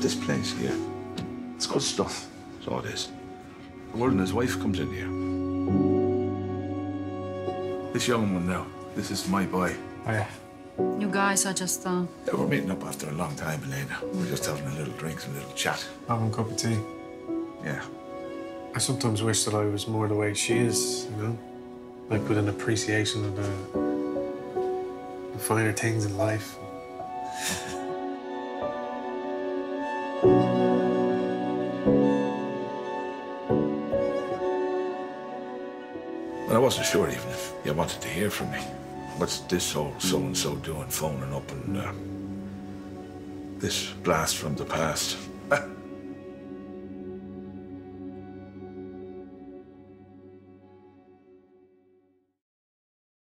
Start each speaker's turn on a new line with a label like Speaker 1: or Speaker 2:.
Speaker 1: this place here. It's good stuff. So it is. The world and his wife comes in here. This young one now, this is my boy.
Speaker 2: Oh, yeah.
Speaker 3: You guys are just,
Speaker 1: Yeah, we're meeting up after a long time, Ileana. We're just having a little drink and a little chat.
Speaker 2: Having a cup of tea.
Speaker 1: Yeah.
Speaker 2: I sometimes wish that I was more the way she is, you know? Like with an appreciation of the finer things in life.
Speaker 1: Well, I wasn't sure even if you wanted to hear from me. What's this whole so-and-so doing, phoning up and this blast from the past?